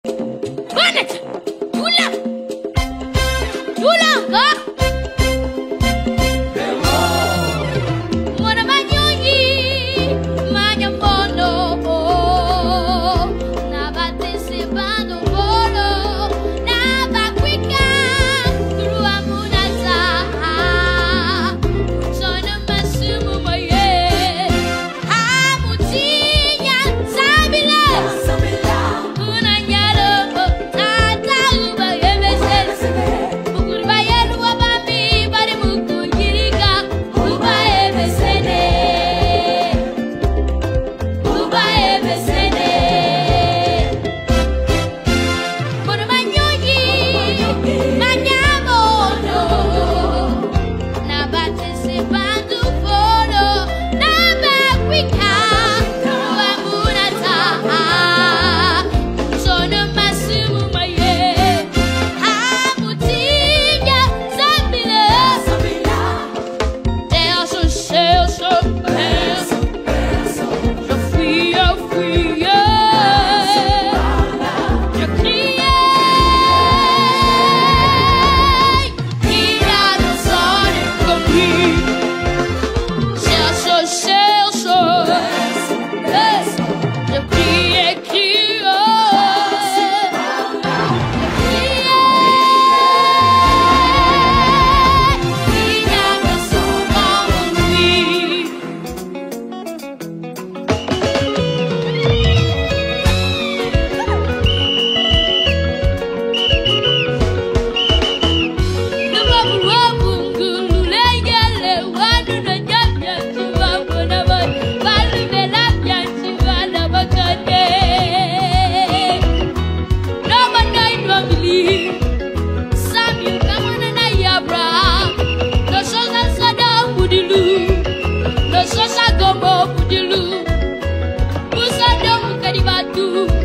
Bonnet. Tula. Tula. Mwana manyonyi. Manyambono. Nabatese bando bolo. Nabakwika. Turua munata. Sona masumu maye. Hamutinya sabila. Unanyalo. Tata uba yemese. Ukurba yelu wabami. Bari mukujirika. Uba yemesene. Uba yemesene. Mwana manyonyi. Manyamono. Nabatese bandu bolo. Nabakwika. Turua munata. Sona masumu maye. Hamutinya sabila. There's a sales of peace. Je fuis, je criais. Il y a le son comme lui. Cherche, je criais, il y a le son comme lui. Budilu, Busa domu kadibatu.